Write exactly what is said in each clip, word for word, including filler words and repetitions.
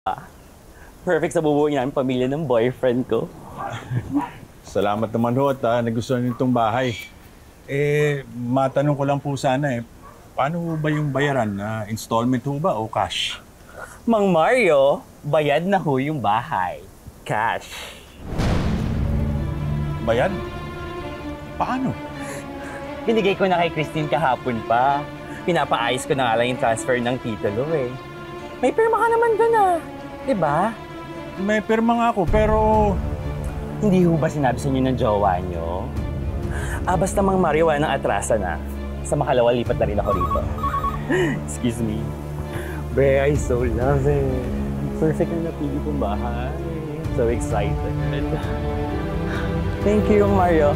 Perfect sa bubuuin namin pamilya ng boyfriend ko. Salamat naman ho at uh, nagustuhan niyo itong bahay. Eh, matanong ko lang po sana eh, paano ho ba yung bayaran? Uh, installment ho ba o cash? Mang Mario, bayad na ho yung bahay. Cash. Bayad? Paano? Binigay ko na kay Kristine kahapon pa. Pinapaayos ko na nga lang yung transfer ng titulo eh. May pirma ka naman doon ah. Diba? May pirma nga ako pero... Hindi ho ba sinabi sa inyo ng jowa nyo? Ah, basta Mang Mario, wala nang atrasa na. Sa makalawa, lipat na rin ako rito. Excuse me. Bre, I so love it. Perfect na napili kong bahay. So excited. Thank you, Mario.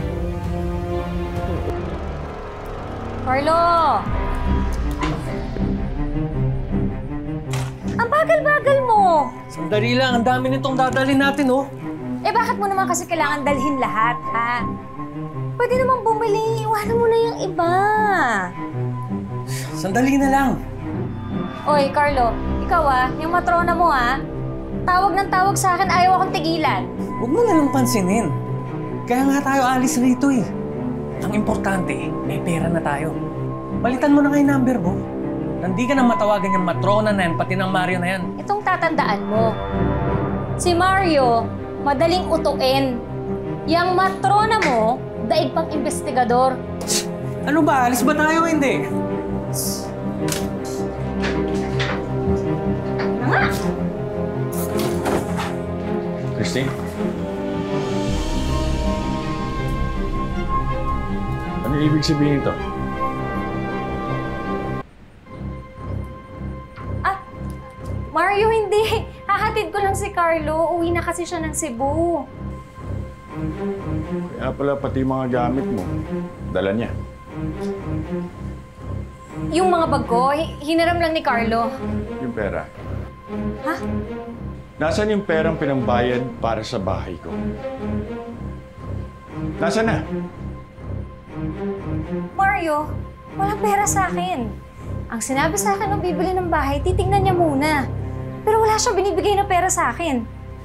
Carlo! Ang bagal-bagal mo! Sandali lang, ang dami nitong dadalhin natin, oh. Eh bakit mo naman kasi kailangan dalhin lahat, ha? Pwede naman bumili, iwanan mo na yung iba. Sandali na lang. Oy, Carlo, ikaw ah, yung matrona mo ah. Tawag ng tawag sa akin, ayaw akong tigilan. Huwag mo na lang pansinin. Kaya nga tayo alis rito eh. Ang importante, may pera na tayo. Balitan mo na nga yung number mo. Nandi ka na matawagan yung matrona na yan, pati ng Mario na yan. Itong tatandaan mo. Si Mario, madaling utuin. Yang matrona mo, daig pang investigador. Ano ba? Alis ba tayo o hindi? Nga! Kristine? Ano ibig sabihin ito? Ah, Mario, hindi. Hahatid ko lang si Carlo. Uwi na kasi siya ng Cebu. Kaya pala pati mga gamit mo, dala niya. Yung mga bag ko, hinaram lang ni Carlo. Yung pera. Ha? Nasaan yung perang pinambayad para sa bahay ko? Nasaan na? Mario, walang pera sa akin. Ang sinabi sa akin nung bibili ng bahay, titignan niya muna. Pero wala siyang binibigay na pera sa akin.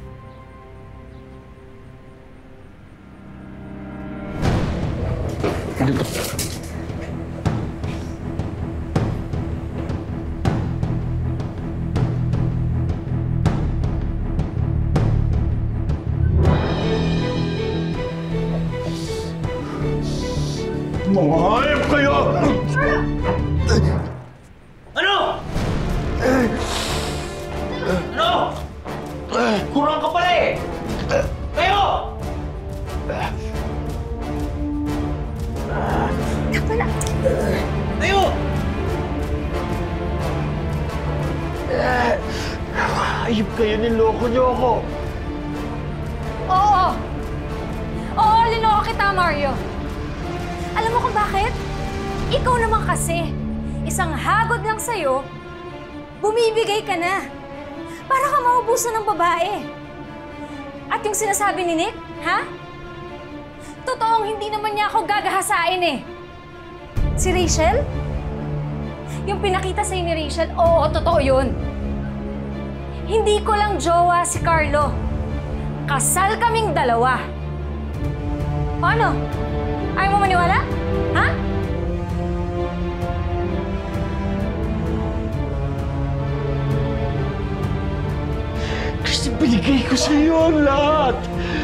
Mga hayop kayo! Ano? Ano? Kurang ka pala eh! Kayo! Kapala! Tayo! Hayop kayo, niloko niyo ako! Oo! Oo, linoko kita, Mario. Alam mo kung bakit? Ikaw naman kasi, isang hagod lang sa'yo, bumibigay ka na. Para ka maubusan ng babae. At yung sinasabi ni Nick, ha? Totoong hindi naman niya ako gagahasain eh. Si Rachel? Yung pinakita sa'yo ni Rachel, oo, totoo yun. Hindi ko lang jowa si Carlo. Kasal kaming dalawa. Paano? Ayaw mo maniwala? Ha? Kasi binigay ko sa iyo ang lahat!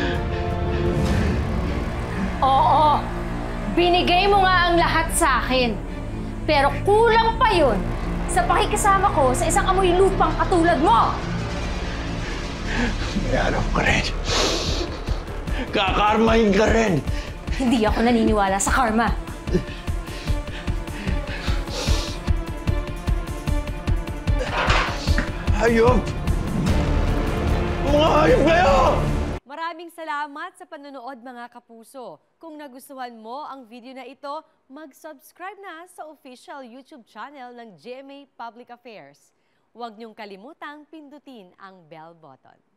Oo. Binigay mo nga ang lahat sa akin. Pero kulang pa yun sa pakikisama ko sa isang amoy lupang katulad mo! May alam ka rin. Kakarmahin ka rin! Hindi ako naniniwala sa karma. Hayop! Mga hayop kayo! Maraming salamat sa panonood mga kapuso. Kung nagustuhan mo ang video na ito, mag-subscribe na sa official YouTube channel ng G M A Public Affairs. Huwag niyong kalimutang pindutin ang bell button.